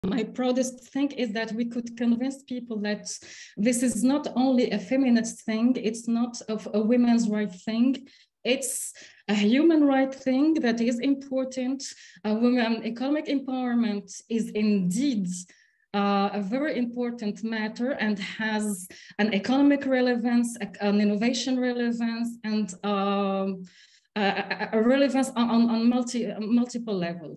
My proudest thing is that we could convince people that this is not only a feminist thing, it's not a women's right thing, it's a human right thing that is important. Women economic empowerment is indeed a very important matter and has an economic relevance, an innovation relevance, and a relevance on multiple levels.